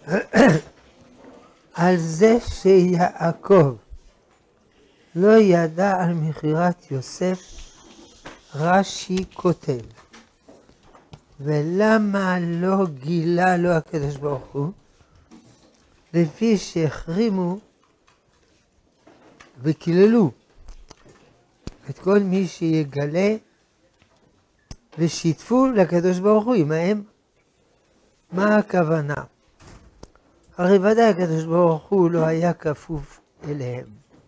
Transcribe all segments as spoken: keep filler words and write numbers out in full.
על זה שיעקב לא ידע על מכירת יוסף, רש"י כותב, ולמה לא גילה לו הקדוש ברוך הוא? לפי שהחרימו וקיללו את כל מי שיגלה ושיתפו לקדוש ברוך הוא עמהם. מה הכוונה? הרי ודאי הקדוש ברוך הוא לא היה כפוף אליהם.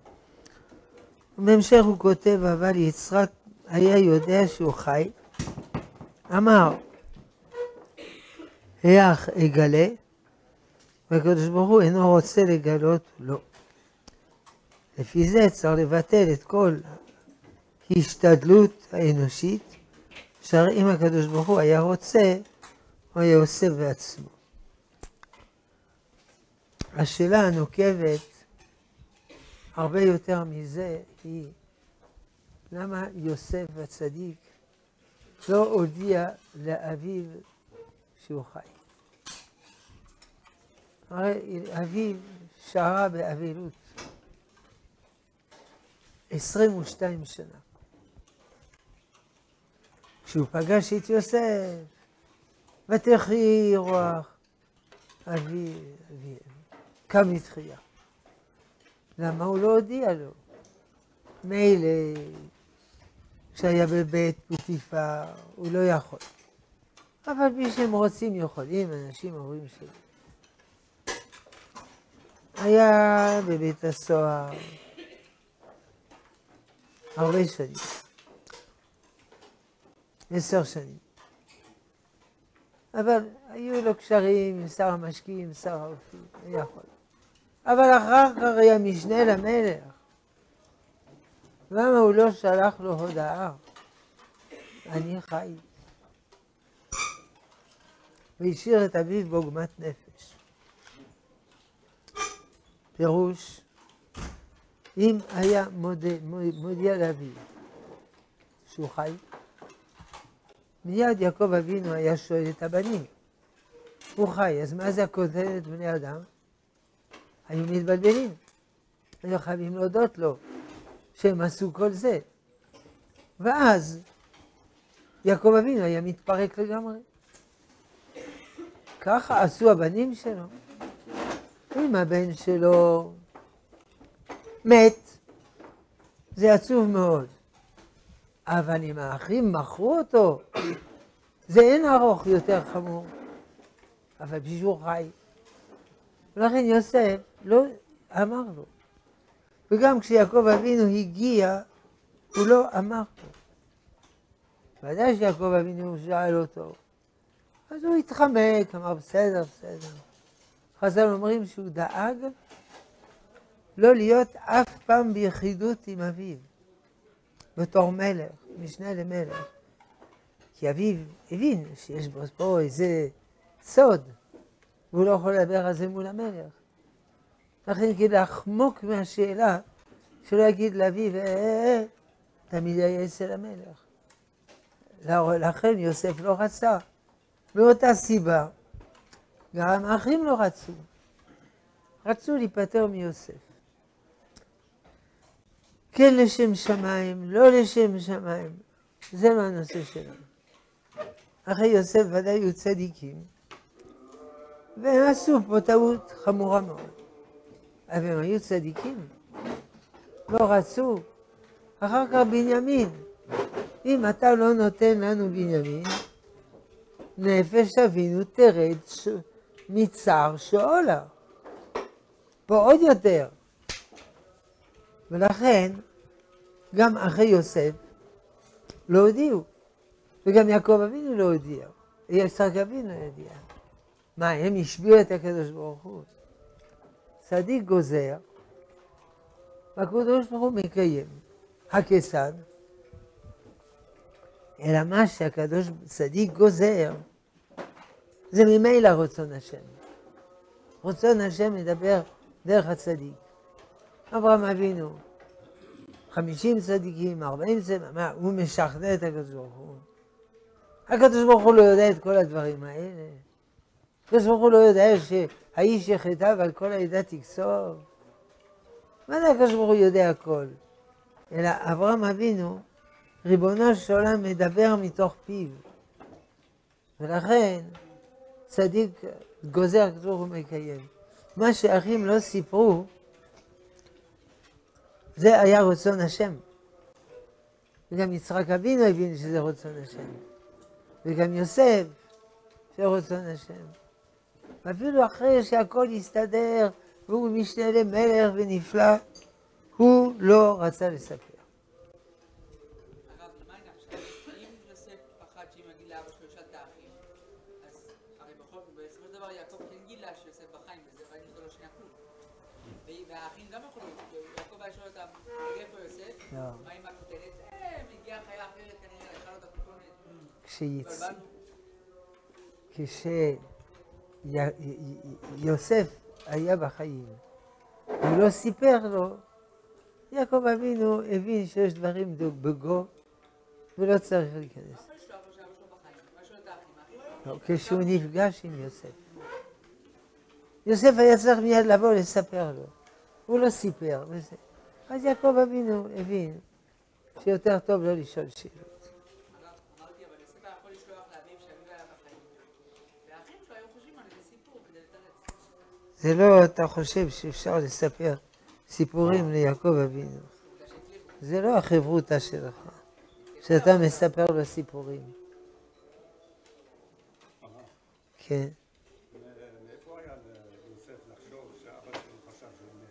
בהמשך הוא כותב, אבל יצחק היה יודע שהוא חי, אמר, היח אגלה, והקדוש ברוך הוא אינו רוצה לגלות לו. לפי זה צריך לבטל את כל השתדלות האנושית, שאם הקדוש ברוך הוא היה רוצה, הוא היה עושה בעצמו. השאלה הנוקבת, הרבה יותר מזה, היא למה יוסף הצדיק לא הודיע לאביו שהוא חי. הרי אביו שרה באבלות עשרים ושתיים שנה. כשהוא פגש את יוסף, ותחי רוח אבי, אבי, קם לתחייה. למה הוא לא הודיע לו? מילא, כשהיה בבית פוטיפר, הוא לא יכול. אבל מי שהם רוצים יכולים, אנשים אומרים שלא. היה בבית הסוהר הרבה שנים, עשר שנים. אבל היו לו קשרים עם שר המשקיעים, שר הרופאים, הוא יכול. אבל אחר כך היה משנה למלך. למה הוא לא שלח לו הודעה? אני חי. והשאיר את אביו בעוגמת נפש. פירוש, אם היה מודה, מודיע לאביו שהוא חי, מיד יעקב אבינו היה שואל את הבנים, הוא חי, אז מה זה הכותרת בני אדם? היו מתבלבלים, היו חייבים להודות לו שהם עשו כל זה. ואז יעקב אבינו היה מתפרק לגמרי. ככה עשו הבנים שלו. אם הבן שלו מת, זה עצוב מאוד. אבל אם האחים מכרו אותו, זה אין ארוך יותר חמור. אבל בשביל חי. ולכן יוסף לא אמר לו. וגם כשיעקב אבינו הגיע, הוא לא אמר לו. ודאי שיעקב אבינו שאל אותו. אז הוא התחמק, אמר בסדר, בסדר. חז"ל אומרים שהוא דאג לא להיות אף פעם ביחידות עם אביו, בתור מלך, משנה למלך. כי אביו הבין שיש בו פה איזה סוד, והוא לא יכול לדבר על זה מול המלך. לכן כדי לחמוק מהשאלה, שלא יגיד לאביו, אה, אה, אה, תמיד היה אצל המלך. לכן יוסף לא רצה. מאותה סיבה, גם האחים לא רצו. רצו להיפטר מיוסף. כן לשם שמיים, לא לשם שמיים. זה לא הנושא שלנו. אחרי יוסף ודאי היו צדיקים, והם עשו פה טעות חמורה מאוד. אבל הם היו צדיקים. לא רצו. אחר כך בנימין. אם אתה לא נותן לנו בנימין, נפש אבינו תרד ש... מצער שאולה. פה עוד יותר. ולכן, גם אחרי יוסף לא הודיעו. וגם יעקב אבינו לא הודיע. יצחק אבינו לא הודיע. מה, הם השביעו את הקדוש ברוך הוא? צדיק גוזר, והקדוש ברוך הוא מקיים. הכיצד? אלא מה שהקדוש צדיק גוזר, זה ממילא רצון השם. רצון השם מדבר דרך הצדיק. אברהם אבינו, חמישים צדיקים, ארבעים צדיקים, מה, הוא משכנע את הקדוש ברוך הוא. הקדוש ברוך הוא לא יודע את כל הדברים האלה. הקדוש ברוך הוא לא יודע שהאיש יחטא ועל כל העדה תכסוף? מה זה הקדוש ברוך הוא יודע הכל? אלא אברהם אבינו, ריבונו של עולם מדבר מתוך פיו. ולכן צדיק גוזר הקדוש ברוך הוא מקיים. מה שאחים לא סיפרו, זה היה רצון השם. וגם יצחק אבינו הבין שזה רצון השם. וגם יוסף זה רצון השם. ואפילו אחרי שהכל יסתדר והוא משנה למלך ונפלא, הוא לא רצה לספר. הרב, מה העניין? אם יוסף פחד שאם יגיד לאבא שלו ישאל את האחים, אז הרי בכל זאת, בסופו של דבר יעקב כן גילה שיוסף בחיים וזה, ראינו שזה לא שנייה כלום. והאחים גם יכולו, יעקב היה שואל אותם, איפה יוסף? מה עם הכותרת? אה, מגיעה חיה אחרת כנראה, ישאל אותה כותרת. כשיוסף היה בחיים, הוא לא סיפר לו, יעקב אבינו הבין שיש דברים בגו ולא צריך להיכנס. כשהוא נפגש עם יוסף. יוסף היה צריך מיד לבוא לספר לו. הוא לא סיפר. אז יעקב אבינו הבין שיותר טוב לא לשאול שאלות. אמרתי, אבל יוסף היה יכול לשלוח לאביו שאביו היה בחיים. והאחים שלו היו חושבים על איזה סיפור כדי לתרץ. זה לא, אתה חושב שאפשר לספר סיפורים ליעקב אבינו. זה לא החברותה שלך, שאתה מספר לו סיפורים. כן. מאיפה היה ליוסף לחשוב שאבא שלו חשב שהוא מת?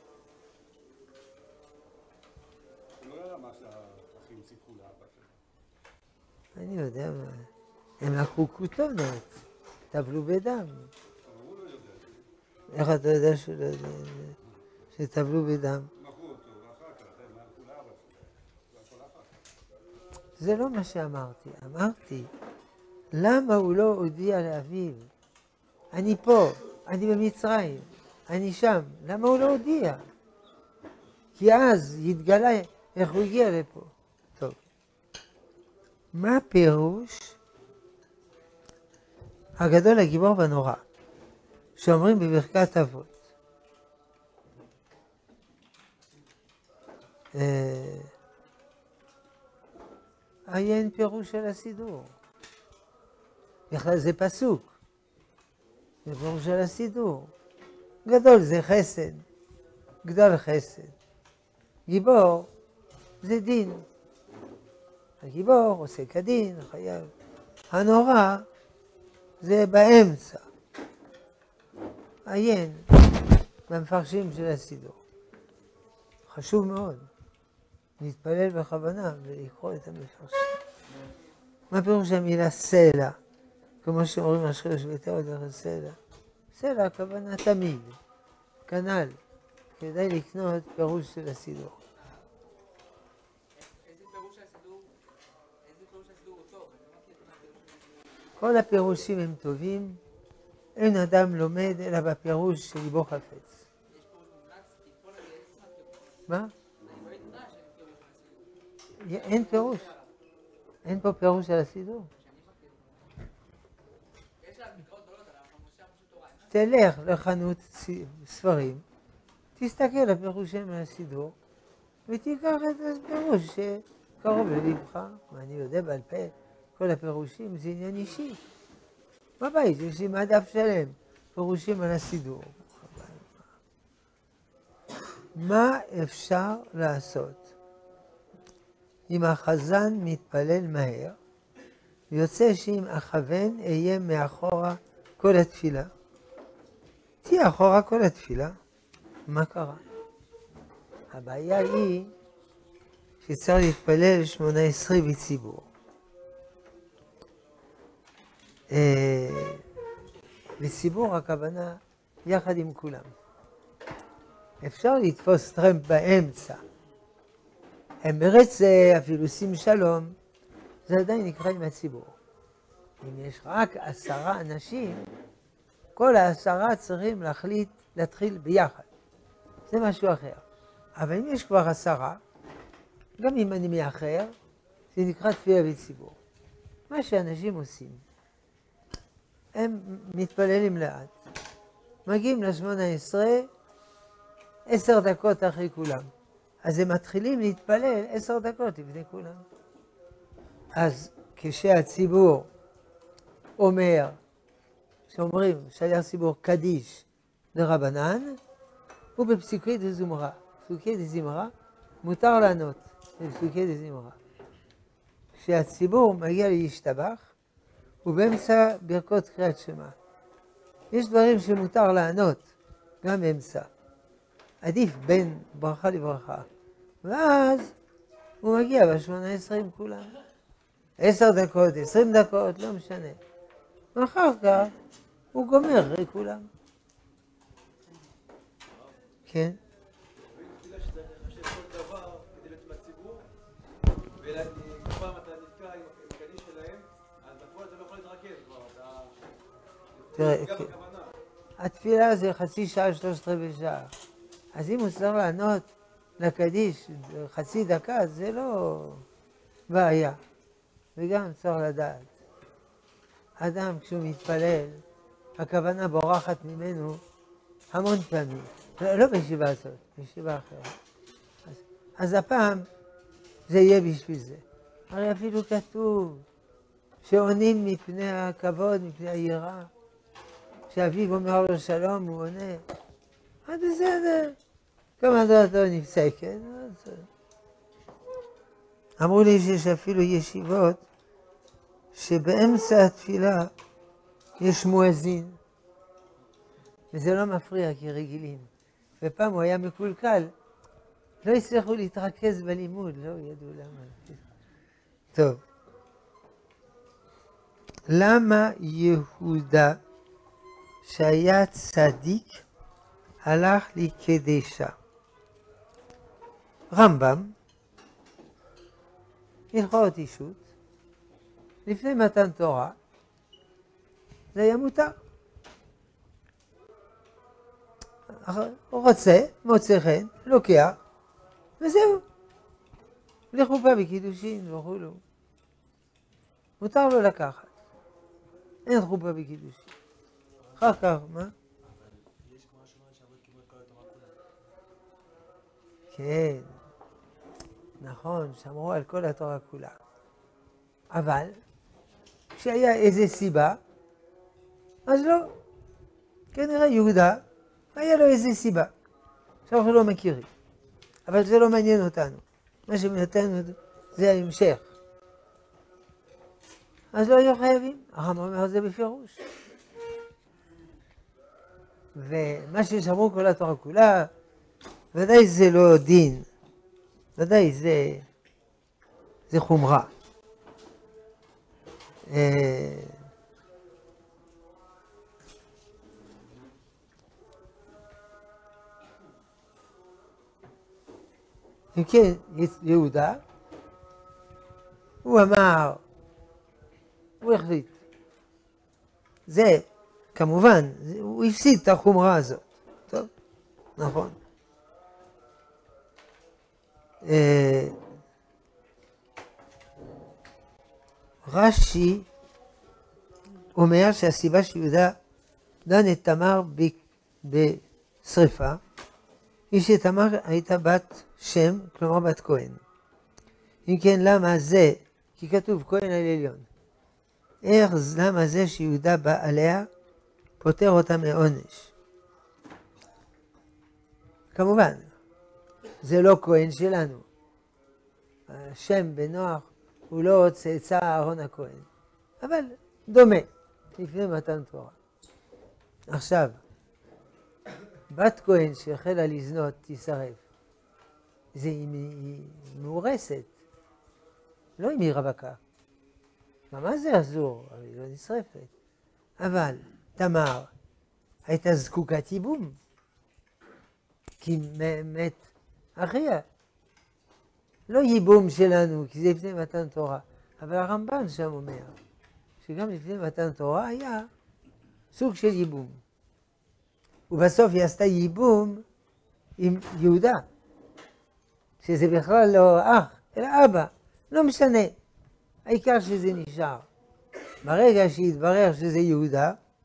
הוא לא יודע מה שהאחים סיפרו לאבא שלו. אני יודע מה. הם לקחו כותונת, טבלו בדם. אבל הוא לא יודע. איך אתה יודע שהוא לא יודע? שטבלו בדם. מכרו אותו, ואחר כך הם הלכו לאבא שלו. זה הכל אחר כך. זה לא מה שאמרתי. אמרתי, למה הוא לא הודיע לאביו? אני פה, אני במצרים, אני שם. למה הוא לא הודיע? כי אז יתגלה איך הוא הגיע לפה. טוב. מה הפירוש הגדול, הגיבור והנורא, שאומרים בברכת אבות? עיין פירוש של הסידור. בכלל זה פסוק. זה פירוש של הסידור. גדול זה חסד. גדול חסד. גיבור זה דין. הגיבור עושה כדין, חייב. הנורא זה באמצע. עיין במפרשים של הסידור. חשוב מאוד. להתפלל בכוונה ולקרוא את המפרשים. מה פירוש המילה סלע? כמו שאומרים השחרש ביתר דרך סלע. סלע הכוונה תמיד. כנ"ל. כדאי לקנות פירוש של הסידור. איזה פירוש הסידור? איזה פירוש הסידור הוא טוב? כל הפירושים הם טובים. אין אדם לומד אלא בפירוש של ליבו חפץ. יש פירוש מומלץ, כי כל הילד מה? אני לא נדרש אין פירוש של הסידור. אין פירוש. אין פה פירוש של הסידור. יש לה מקראות גדולות, אבל אנחנו מושיע פשוט תורה. תלך לחנות ספרים, תסתכל בפירושים על הסידור, ותיקח את הפירוש שקרוב ללבך. ואני יודע בעל פה, כל הפירושים זה עניין אישי. בבית יש לי מדף שלם, פירושים על הסידור. מה אפשר לעשות אם החזן מתפלל מהר, יוצא שאם אכוון אהיה מאחורה כל התפילה? תהיה אחורה כל התפילה. מה קרה? הבעיה היא שצריך להתפלל שמונה עשרה בציבור. בציבור הכוונה יחד עם כולם. אפשר לתפוס טרמפ באמצע. הם ברצה, אפילו שים שלום, זה עדיין נקרא עם הציבור. אם יש רק עשרה אנשים, כל העשרה צריכים להחליט להתחיל ביחד. זה משהו אחר. אבל אם יש כבר עשרה, גם אם אני מאחר, זה נקרא תפילה בציבור. מה שאנשים עושים, הם מתפללים לאט. מגיעים לשמונה עשרה, עשר דקות אחרי כולם. אז הם מתחילים להתפלל עשר דקות לפני כולם. אז כשהציבור אומר, שאומרים, שליח ציבור קדיש דרבנן, הוא בפסוקי דזמרה. פסוקי דזמרה, מותר לענות בפסוקי דזמרה. כשהציבור מגיע להשתבח, הוא באמצע ברכות קריאת שמע. יש דברים שמותר לענות, גם באמצע. עדיף בין ברכה לברכה. ואז הוא מגיע בשמונה עשרה עם כולם. עשר דקות, עשרים דקות, לא משנה. ואחר כך הוא גומר אחרי כולם. כן? תפילה שאתה חושב כל דבר כדי להיות מהציבור, ופעם אתה נתקע עם הקדיש שלהם, אז בפועל אתה לא יכול להתרכז כבר, אתה... תראה, גם הכוונה. התפילה זה חצי שעה, שלושת רבעי שעה. אז אם הוא צריך לענות לקדיש חצי דקה, זה לא בעיה. וגם צריך לדעת. אדם כשהוא מתפלל, הכוונה בורחת ממנו המון פעמים. לא, לא בישיבה הזאת, בישיבה אחרת. אז, אז הפעם זה יהיה בשביל זה. הרי אפילו כתוב שעונים מפני הכבוד, מפני היראה. כשאביו אומר לו שלום, הוא עונה. אז בסדר. כמה דעתו נפסקת. אמרו לי שיש אפילו ישיבות שבאמצע התפילה יש מואזין. וזה לא מפריע כי רגילים. ופעם הוא היה מקולקל. לא הצליחו להתרכז בלימוד, לא ידעו למה. טוב. למה יהודה שהיה צדיק הלך לקדשה? רמב"ם, הלכות אישות, לפני מתן תורה, זה היה מותר. הוא רוצה, מוצא חן, לוקח, וזהו. בלי חופה בקידושין וכולו. מותר לו לקחת. אין חופה בקידושין. אחר כך, מה? כן, נכון, שמרו על כל התורה כולה. אבל, כשהיה איזה סיבה, אז לא. כנראה יהודה, היה לו איזה סיבה, שאנחנו לא מכירים. אבל זה לא מעניין אותנו. מה שמעניין אותנו זה ההמשך. אז לא היו חייבים. הרמב"ם אומר זה בפירוש. ומה ששמרו כל התורה כולה, ודאי זה לא דין. ודאי זה, זה חומרה. אם כן, יהודה, הוא אמר, הוא החליט. זה, כמובן, הוא הפסיד את החומרה הזאת. טוב? נכון. רש"י אומר שהסיבה שיהודה דן את תמר בשריפה, היא שתמר הייתה בת שם, כלומר בת כהן. אם כן, למה זה? כי כתוב כהן על עליון. איך, למה זה שיהודה בא עליה, פותר אותה מעונש? כמובן, זה לא כהן שלנו. השם בנוח הוא לא צאצא אהרון הכהן. אבל דומה, לפני מתן תורה. עכשיו, בת כהן שהחלה לזנות תישרף. זה היא מאורסת. לא אם היא רווקה. מה זה אסור? היא לא נשרפת. אבל תמר הייתה זקוקת ייבום. כי מת אחיה. לא ייבום שלנו, כי זה לפני מתן תורה. אבל הרמב"ן שם אומר, שגם לפני מתן תורה היה סוג של ייבום. ובסוף היא עשתה ייבום עם יהודה. שזה בכלל לא אח, אלא אבא. לא משנה. העיקר שזה נשאר. ברגע שהתברר שזה יהודה,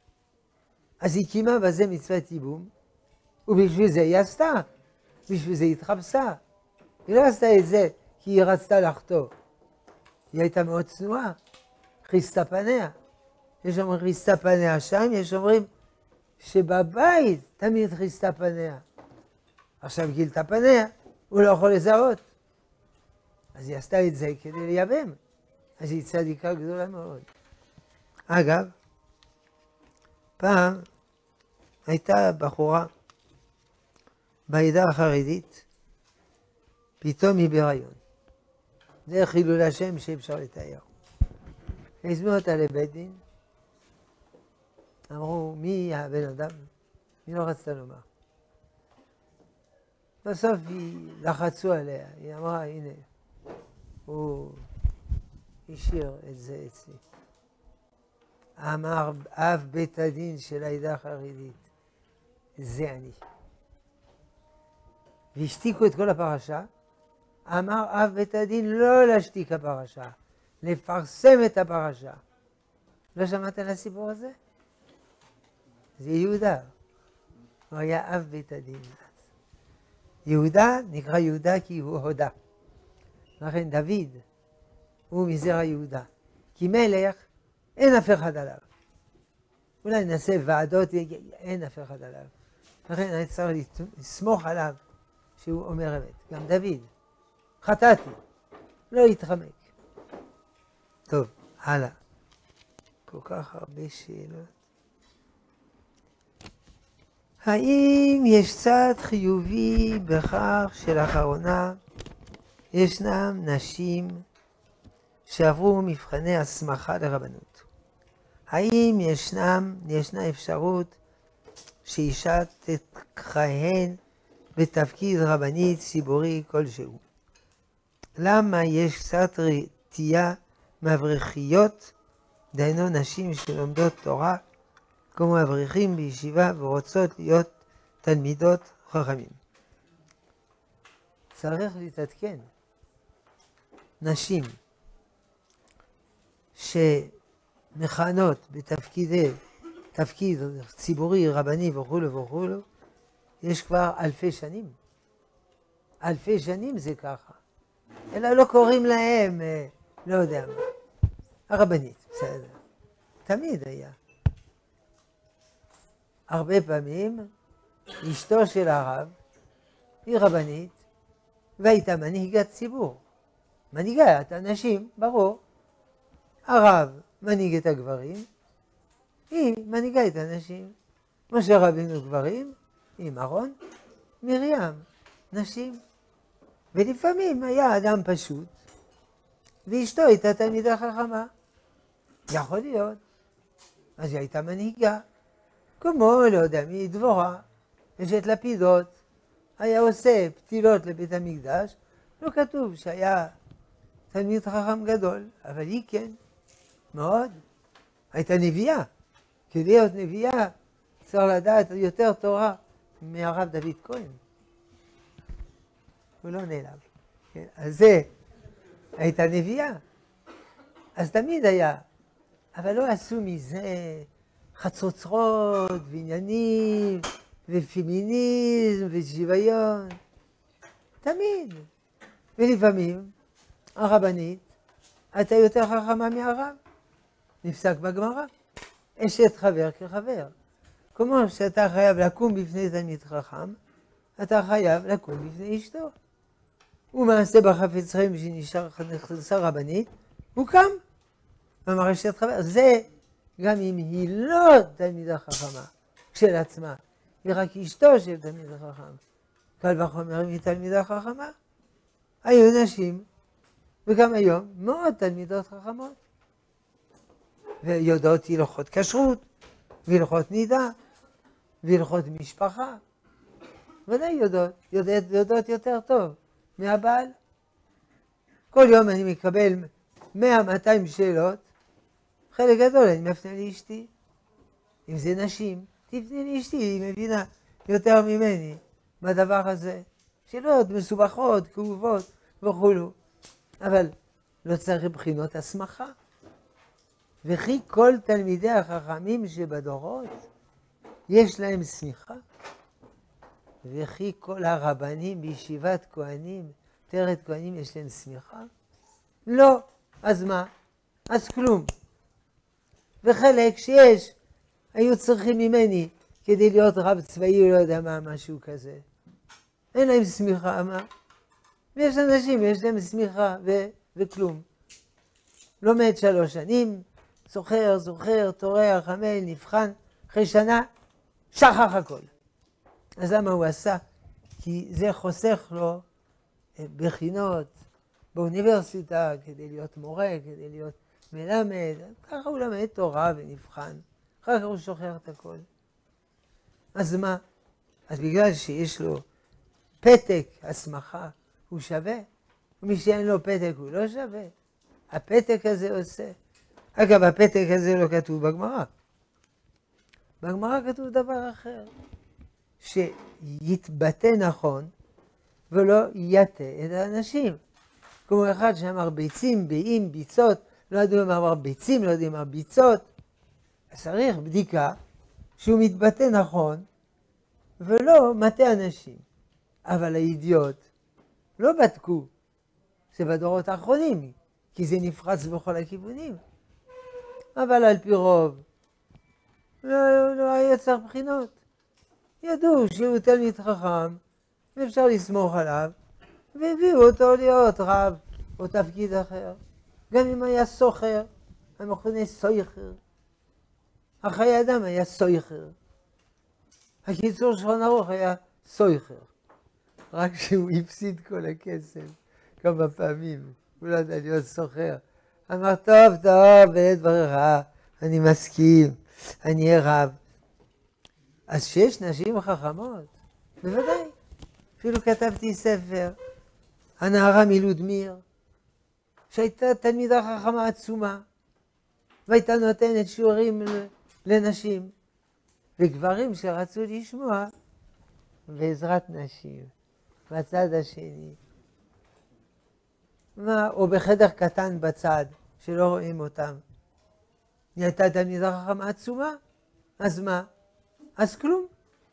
אז היא קיימה בזה מצוות ייבום, ובשביל זה היא עשתה, בשביל זה היא התחפשה. היא לא עשתה את זה כי היא רצתה לחטוא. היא הייתה מאוד צנועה, חיסתה פניה. יש אומרים חיסתה פניה שם, יש אומרים שבבית תמיד חיסתה פניה. עכשיו גילתה פניה, הוא לא יכול לזהות. אז היא עשתה את זה כדי לייבם. אז היא צדיקה גדולה מאוד. אגב, פעם הייתה בחורה בעדה החרדית, פתאום היא בהיריון. זה חילול השם שאפשר לתאר. הזמינו אותה לבית דין, אמרו, מי הבן אדם? היא לא רצתה לומר. בסוף היא לחצו עליה, היא אמרה, הנה, הוא השאיר את זה אצלי. אמר אב בית הדין של העדה החרדית, זה אני. והשתיקו את כל הפרשה, אמר אב בית הדין לא להשתיק הפרשה, לפרסם את הפרשה. לא שמעת על הסיפור הזה? זה יהודה. הוא היה אב בית הדין. יהודה נקרא יהודה כי הוא הודה. לכן דוד הוא מזרע יהודה. כי מלך אין אף אחד עליו. אולי נעשה ועדות, אין אף אחד עליו. לכן אני צריך לסמוך עליו שהוא אומר אמת. גם דוד. חטאתי. לא יתחמק. טוב, הלאה. כל כך הרבה שאלות. האם יש צד חיובי בכך שלאחרונה ישנם נשים שעברו מבחני הסמכה לרבנות? האם ישנם, ישנה אפשרות שאישה תכהן בתפקיד רבנית ציבורי כלשהו? למה יש קצת רתיעה מאברכיות, דהיינו נשים שלומדות תורה, כמו אברכים בישיבה ורוצות להיות תלמידות חכמים? צריך להתעדכן. נשים שמכהנות בתפקידי, תפקיד ציבורי, רבני וכו' וכו', יש כבר אלפי שנים. אלפי שנים זה ככה. אלא לא קוראים להם, לא יודע מה, הרבנית, בסדר. תמיד היה. הרבה פעמים אשתו של הרב היא רבנית והייתה מנהיגת ציבור. מנהיגה את הנשים, ברור. הרב מנהיג את הגברים, היא מנהיגה את הנשים. משה רבינו גברים, עם אהרון, מרים, נשים. ולפעמים היה אדם פשוט, ואשתו הייתה תלמידה חכמה. יכול להיות. אז היא הייתה מנהיגה. כמו, לא יודע, מדבורה, אשת לפידות, היה עושה פתילות לבית המקדש, לא כתוב שהיה תלמיד חכם גדול, אבל היא כן, מאוד. הייתה נביאה. כדי להיות נביאה, צריך לדעת יותר תורה מהרב דוד כהן. הוא לא נעלב. כן? אז זה הייתה נביאה. אז תמיד היה. אבל לא עשו מזה חצוצרות ועניינים ופמיניזם ושוויון. תמיד. ולפעמים הרבנית הייתה יותר חכמה מהרב. נפסק בגמרא. אשת חבר כחבר. כמו שאתה חייב לקום בפני תלמיד חכם, אתה חייב לקום בפני אשתו. ומעשה בחפץ חיים שנכנסה רבנית, הוא קם. ואמר אשת חבר. זה גם אם היא לא תלמידה חכמה של עצמה, היא רק אשתו של תלמיד חכם. קל וחומר אם היא תלמידה חכמה. היו נשים, וגם היום, מאוד תלמידות חכמות. ויודעות הלכות כשרות, והלכות נידה, והלכות משפחה. ודאי יודעות, יודעות, יודעות יותר טוב מהבעל. כל יום אני מקבל מאה מאתיים שאלות, חלק גדול אני מפנה לאשתי. אם זה נשים, תפנה לאשתי, היא מבינה יותר ממני בדבר הזה. שאלות מסובכות, כאובות וכולו. אבל לא צריך בחינות הסמכה. וכי כל תלמידי החכמים שבדורות יש להם שמחה? וכי כל הרבנים בישיבת כהנים, תרת כהנים, יש להם שמחה? לא. אז מה? אז כלום. וחלק שיש, היו צריכים ממני כדי להיות רב צבאי, לא יודע מה, משהו כזה. אין להם שמחה, מה? ויש אנשים, יש להם שמחה ו- וכלום. לומד שלוש שנים, זוכר, זוכר, טורח, עמל, נבחן, אחרי שנה, שכח הכל. אז למה הוא עשה? כי זה חוסך לו בחינות באוניברסיטה, כדי להיות מורה, כדי להיות מלמד. ככה הוא למד תורה ונבחן. אחר כך הוא שוכח את הכל. אז מה? אז בגלל שיש לו פתק, הסמכה, הוא שווה. ומי שאין לו פתק הוא לא שווה. הפתק הזה עושה. אגב, הפתק הזה לא כתוב בגמרא. בגמרא כתוב דבר אחר. שיתבטא נכון ולא יטה את האנשים. כמו אחד שאמר ביצים, ביעים, ביצות, לא יודעים מה אמר ביצים, לא יודעים מה ביצות. אז צריך בדיקה שהוא מתבטא נכון ולא מטה אנשים. אבל הידיעות לא בדקו. זה בדורות האחרונים, כי זה נפרץ בכל הכיוונים. אבל על פי רוב לא, לא היה צריך בחינות. ידעו שהוא תלמיד חכם, ואפשר לסמוך עליו, והביאו אותו להיות רב או תפקיד אחר. גם אם היה סוחר, המכונה סויכר. החיי אדם היה סויכר. הקיצור שולחן ערוך היה סויכר. רק שהוא הפסיד כל הכסף כמה פעמים. הוא לא יודע להיות סוחר. אמר, טוב, טוב, בלית ברירה, אני מסכים, אני אהיה רב. אז שיש נשים חכמות, בוודאי. אפילו כתבתי ספר, הנערה מלודמיר, שהייתה תלמידה חכמה עצומה, והייתה נותנת שיעורים לנשים, וגברים שרצו לשמוע בעזרת נשים, בצד השני. מה, או בחדר קטן בצד, שלא רואים אותם. היא הייתה תלמידה חכמה עצומה, אז מה? אז כלום.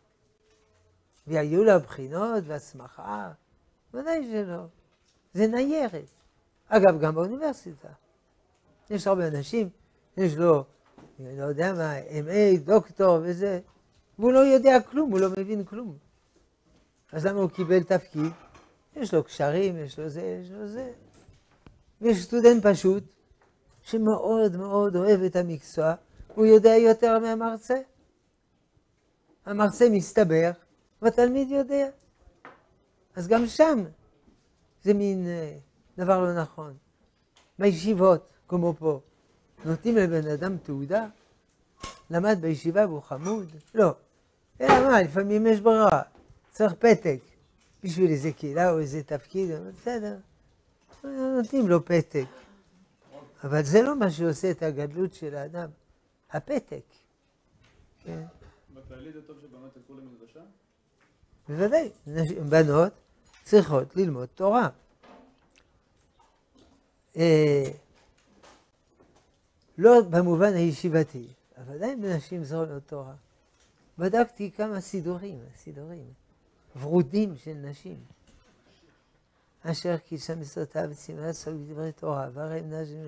והיו לה בחינות והסמכה, ודאי שלא. זה ניירת. אגב, גם באוניברסיטה. יש הרבה אנשים, יש לו, אני לא יודע מה, אם איי, דוקטור וזה, והוא לא יודע כלום, הוא לא מבין כלום. אז למה הוא קיבל תפקיד? יש לו קשרים, יש לו זה, יש לו זה. ויש סטודנט פשוט, שמאוד מאוד אוהב את המקצוע, הוא יודע יותר מהמרצה. המרצה מסתבך, והתלמיד יודע. אז גם שם זה מין דבר לא נכון. בישיבות, כמו פה, נותנים לבן אדם תעודה, למד בישיבה והוא חמוד? לא. אלא מה, לפעמים יש ברירה, צריך פתק, בשביל איזה קהילה או איזה תפקיד, בסדר. נותנים לו פתק. אבל זה לא מה שעושה את הגדלות של האדם. הפתק. כן. בכללי זה טוב שבנות ילכו למדרשה? בוודאי. בנות צריכות ללמוד תורה. לא במובן הישיבתי, אבל עדיין נשים זונות תורה. בדקתי כמה סידורים, סידורים, ורודים של נשים. אשר קידשה מצוותיו וציווה לעסוק בדברי תורה, והרי נשים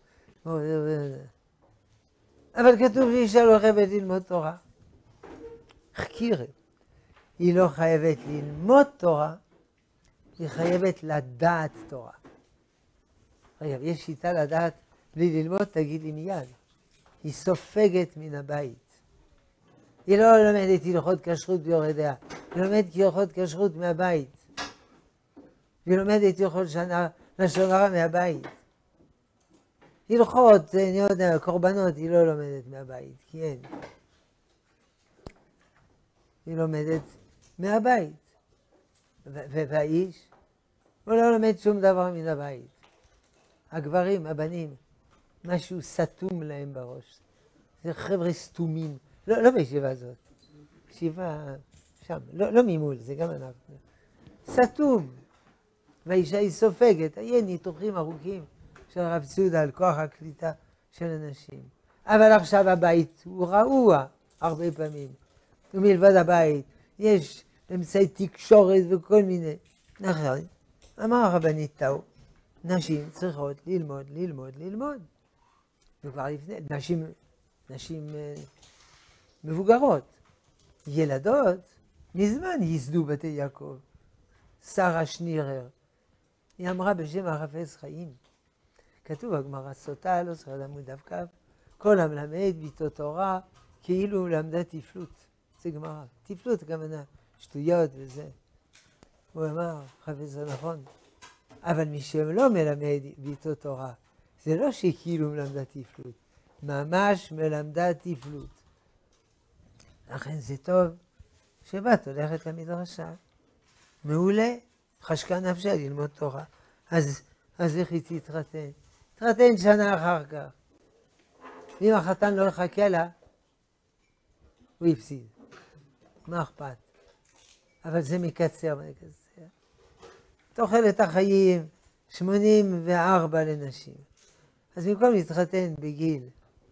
אבל כתוב שאישה לא חייבת ללמוד תורה. חקירה. היא לא חייבת ללמוד תורה, היא חייבת לדעת תורה. רגע, יש שיטה לדעת בלי ללמוד, תגיד לי מיד. היא סופגת מן הבית. היא לא לומדת הלכות כשרות ביורדיה, היא לומדת הלכות כשרות מהבית. היא לומדת הלכות לשון הרע מהבית. הלכות, אני לא יודע, קורבנות, היא לא לומדת מהבית, כי אין. היא לומדת מהבית. והאיש, הוא לא לומד שום דבר מן הבית. הגברים, הבנים, משהו סתום להם בראש. זה חבר'ה סתומים. לא, לא בישיבה הזאת. ישיבה שם. לא, לא ממול, זה גם אנחנו. סתום. והאישה היא סופגת. היה ניתוחים ארוכים של הרב צודה על כוח הקליטה של אנשים. אבל עכשיו הבית הוא רעוע הרבה פעמים. ומלבד הבית יש אמצעי תקשורת וכל מיני. נכון, אמר הרבנית טאו, נשים צריכות ללמוד, ללמוד, ללמוד. וכבר לפני, נשים, נשים מבוגרות. ילדות מזמן ייסדו בתי יעקב. שרה שנירר, היא אמרה בשם החפץ חיים. כתוב בגמרא סוטה, לא שרד עמוד דווקא, כל המלמד ביתו תורה כאילו למדה תפלות. זה גמרא. תפלות הכוונה שטויות וזה. הוא אמר, חפץ זה נכון. אבל מי שלא מלמד ביתו תורה, זה לא שכאילו מלמדה תפלות. ממש מלמדה תפלות. לכן זה טוב שבת הולכת למדרשה. מעולה, חשקה נפשה ללמוד תורה. אז, אז איך היא תתחתן? תתחתן שנה אחר כך. ואם החתן לא יחכה לה, הוא יפסיד. מה אכפת? אבל זה מקצר, מקצר. תוחלת החיים שמונים וארבע לנשים. אז במקום להתחתן בגיל,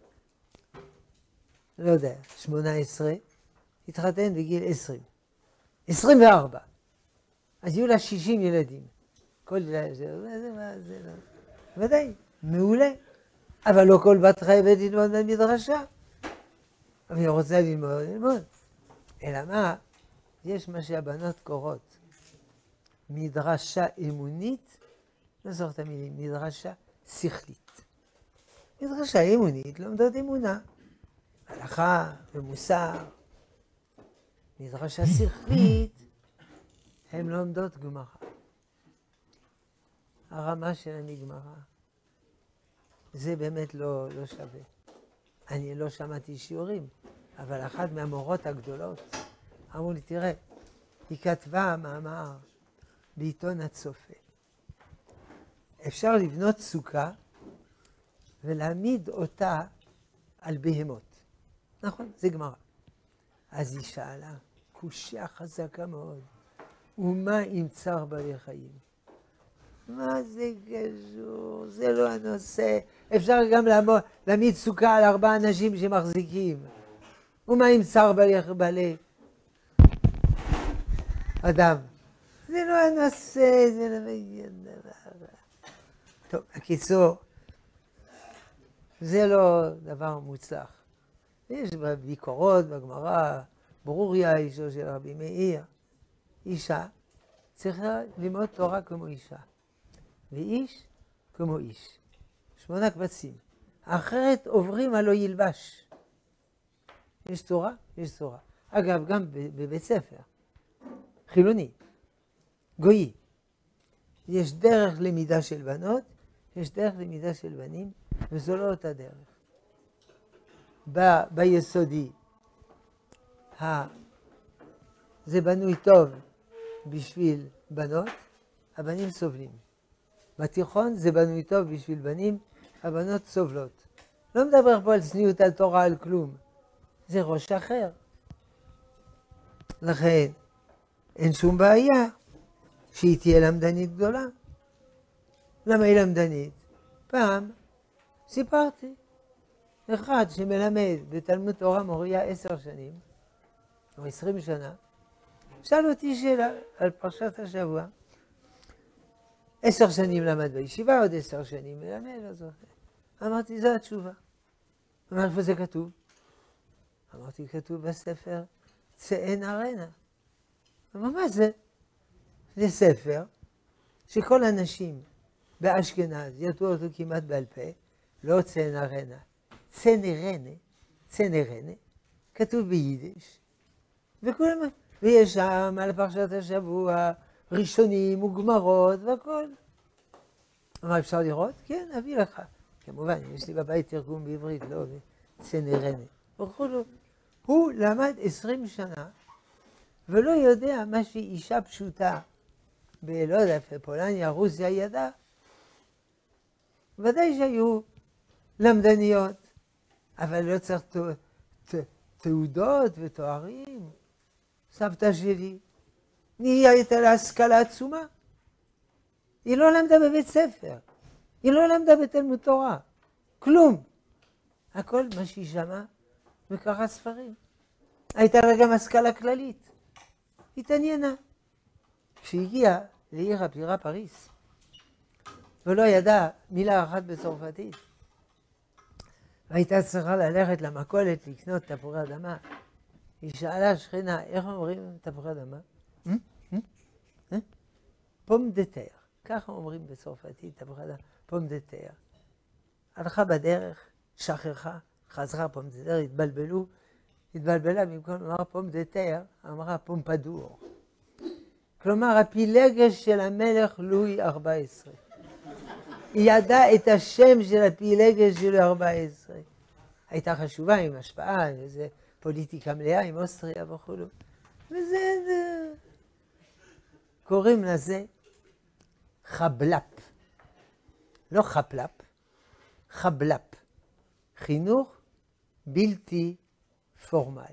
לא יודע, שמונה עשרה, התחתן בגיל עשרים. עשרים וארבע. אז יהיו לה שישים ילדים. כל ילד, זה, זה, זה, זה, לא. ודאי, מעולה. אבל לא כל בת חייבת ללמוד במדרשה. אבל היא רוצה ללמוד, ללמוד. אלא מה? יש מה שהבנות קוראות. מדרשה אמונית, לא זוכר את המילים, מדרשה שכלית. מדרשה אמונית, לומדות אמונה. הלכה ומוסר. מדרשה שכלית, הן לומדות גמרא. הרמה שלה נגמרה. זה באמת לא, לא שווה. אני לא שמעתי שיעורים, אבל אחת מהמורות הגדולות אמרו לי, תראה, היא כתבה מאמר בעיתון הצופה. אפשר לבנות סוכה ולהעמיד אותה על בהמות. נכון, זה גמרא. אז היא שאלה, קושיה חזקה מאוד, ומה עם צער בעלי חיים? מה זה קשור? זה לא הנושא. אפשר גם להעמיד סוכה על ארבעה אנשים שמחזיקים. ומה עם צער בעלי בעלי אדם? זה לא הנושא, זה לא מעניין דבר. טוב, הקיצור, זה לא דבר מוצלח. יש בביקורות, בגמרא, ברוריה, אישו של רבי מאיר. אישה צריכה ללמוד תורה כמו אישה. ואיש כמו איש. שמונה קבצים. אחרת עוברים הלא ילבש. יש תורה? יש תורה. אגב, גם בבית ספר. חילוני. גוי. יש דרך למידה של בנות, יש דרך למידה של בנים, וזו לא אותה דרך. ב- ביסודי, ה- זה בנוי טוב בשביל בנות, הבנים סובלים. בתיכון זה בנוי טוב בשביל בנים, הבנות סובלות. לא מדבר פה על צניעות, על תורה, על כלום. זה ראש אחר. לכן, אין שום בעיה שהיא תהיה למדנית גדולה. למה היא למדנית? פעם סיפרתי, אחד שמלמד בתלמוד תורה מוריה עשר שנים, או עשרים שנה, שאל אותי שאלה על פרשת השבוע. עשר שנים למד בישיבה, עוד עשר שנים מלמד, לא זוכר. אמרתי, זו התשובה. אמר, איפה זה כתוב? אמרתי, כתוב בספר צאן ארנה. אמר, מה זה? זה ספר שכל הנשים באשכנז ידעו אותו כמעט בעל פה, לא צאן ארנה, צאן ארנה, צאן ארנה, כתוב ביידיש. וכולם, ויש שם על פרשת השבוע ראשונים וגמרות והכל. אמר, אפשר לראות? כן, אביא לך. כמובן, יש לי בבית תרגום בעברית, לא צאן ארנה. וכולו. הוא למד עשרים שנה, ולא יודע מה שהיא אישה פשוטה, בלא יודע, פולניה, רוסיה ידע. ודאי שהיו למדניות, אבל לא צריך תעודות ותוארים. סבתא שלי, הייתה לה השכלה עצומה. היא לא למדה בבית ספר, היא לא למדה בתלמוד תורה, כלום. הכל מה שהיא שמעה וקראה ספרים. הייתה לה גם השכלה כללית. התעניינה. כשהגיעה לעיר הבירה פריס, ולא ידעה מילה אחת בצרפתית, והייתה צריכה ללכת למכולת לקנות תפוחי אדמה, היא שאלה שכנה, איך אומרים תפוחי אדמה? פום דה טר, ככה אומרים בצרפתית תפוחי אדמה, פום דה טר. הלכה בדרך, שכחה, חזרה פום דה טר, התבלבלו, התבלבלה במקום לומר פום דה טר, אמרה פומפדור. כלומר, הפילגש של המלך לואי ארבע עשרה. היא ידעה את השם של הפילגש של לואי ארבע עשרה. הייתה חשובה עם השפעה, איזה פוליטיקה מלאה עם אוסטריה וכו'. וזה, זה... קוראים לזה חבל"פ. לא חפל"פ, חבל"פ. חינוך בלתי פורמלי.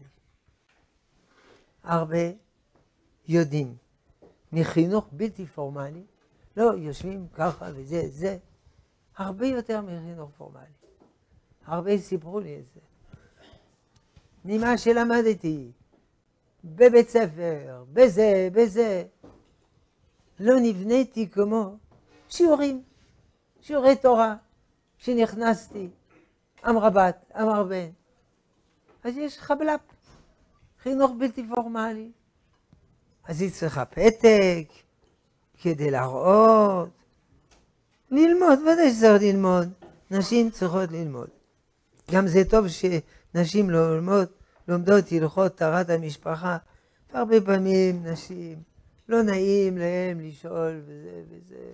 הרבה יודעים מחינוך בלתי פורמלי, לא יושבים ככה וזה, זה, הרבה יותר מחינוך פורמלי. הרבה סיפרו לי את זה. ממה שלמדתי, בבית ספר, בזה, בזה, לא נבניתי כמו שיעורים, שיעורי תורה, שנכנסתי, אמר בת, אמר בן. אז יש חבל"פ, חינוך בלתי פורמלי. אז היא צריכה פתק כדי להראות, ללמוד, ודאי שצריך ללמוד, נשים צריכות ללמוד. גם זה טוב שנשים לא ללמוד, לומדות הלכות טהרת המשפחה, והרבה פעמים נשים לא נעים להם לשאול וזה וזה.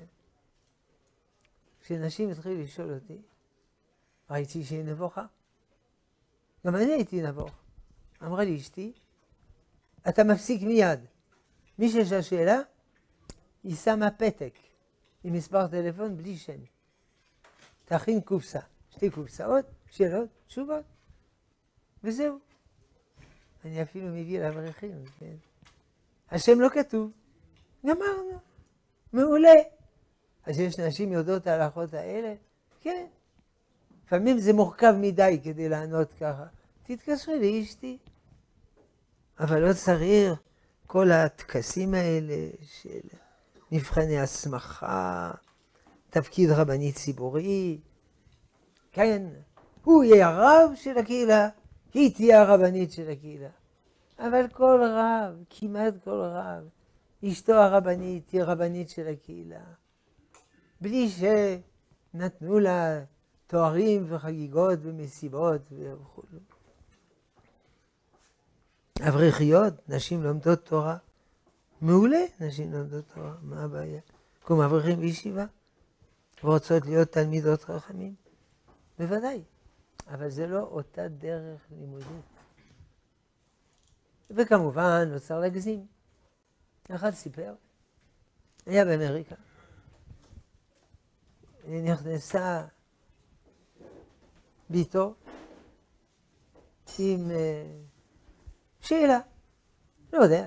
כשנשים התחילו לשאול אותי, ראיתי שהיא נבוכה. גם אני הייתי נבוך. אמרה לי אשתי, אתה מפסיק מיד. מי שיש לה שאלה, היא שמה פתק עם מספר טלפון בלי שם. תכין קופסה, שתי קופסאות, שאלות, תשובות, וזהו. אני אפילו מביא לאברכים, כן? השם לא כתוב, גמרנו, מעולה. אז יש נשים יודעות ההלכות האלה? כן. לפעמים זה מורכב מדי כדי לענות ככה. תתקשרי לאשתי. אבל לא צריך כל הטקסים האלה של מבחני הסמכה, תפקיד רבני ציבורי. כן, הוא יהיה הרב של הקהילה, היא תהיה הרבנית של הקהילה. אבל כל רב, כמעט כל רב, אשתו הרבנית היא רבנית של הקהילה. בלי שנתנו לה תוארים וחגיגות ומסיבות וכו'. אברכיות, נשים לומדות תורה. מעולה, נשים לומדות תורה, מה הבעיה? כמו אברכים בישיבה, ורוצות להיות תלמידות חכמים. בוודאי, אבל זה לא אותה דרך לימודית. וכמובן, לא צריך להגזים. אחד סיפר, היה באמריקה. נכנסה ביתו עם שאלה, לא יודע,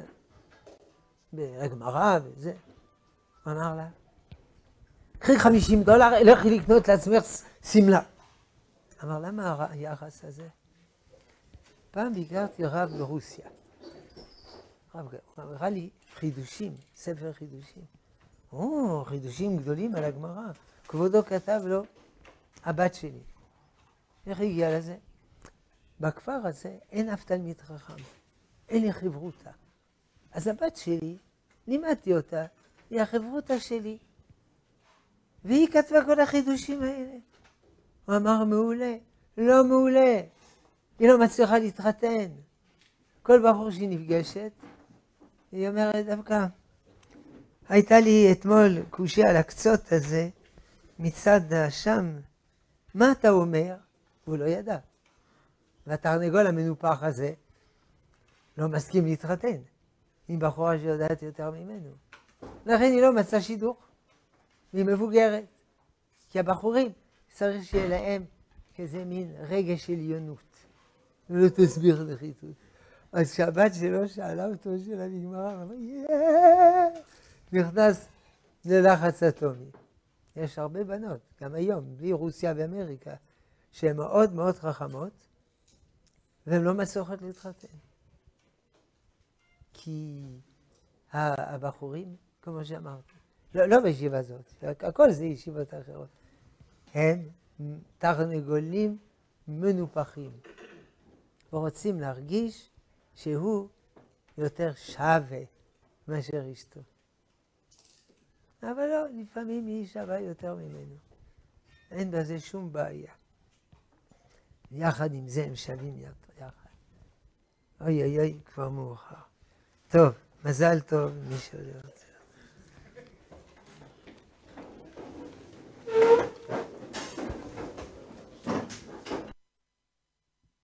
בגמרא וזה. הוא אמר לה, קחי חמישים דולר, לכי לקנות לעצמך סמלה. אמר, למה היחס הזה? פעם ביקרתי רב ברוסיה. רב, הוא אמרה לי, חידושים, ספר חידושים. או, חידושים גדולים על הגמרא. כבודו כתב לו, הבת שלי. איך הגיע לזה? בכפר הזה אין אף תלמיד חכם. אין לי חברותה. אז הבת שלי, לימדתי אותה, היא החברותה שלי. והיא כתבה כל החידושים האלה. הוא אמר, מעולה. לא מעולה. היא לא מצליחה להתחתן. כל בחור שהיא נפגשת, היא אומרת דווקא, הייתה לי אתמול קושי על הקצות הזה, מצד השם, מה אתה אומר? הוא לא ידע. והתרנגול המנופח הזה לא מסכים להתחתן עם בחורה שיודעת יותר ממנו. לכן היא לא מצאה שידוך, והיא מבוגרת. כי הבחורים צריך שיהיה להם כזה מין רגש עליונות. ולא תסביר נחיתות. אז כשהבת שלו שאלה אותו שאלה נגמרה, הוא אמר, יאה! נכנס ללחץ אטומי. יש הרבה בנות, גם היום, בלי רוסיה ואמריקה, שהן מאוד מאוד חכמות, והן לא מצליחות להתחתן. כי הבחורים, כמו שאמרתי, לא, לא בישיבה הזאת, הכל זה ישיבות אחרות, הם תרנגולים מנופחים, ורוצים להרגיש שהוא יותר שווה מאשר אשתו. אבל לא, לפעמים היא שווה יותר ממנו. אין בזה שום בעיה. יחד עם זה הם שווים יחד. אוי אוי אוי, כבר מאוחר. טוב, מזל טוב, מי שלא רוצה.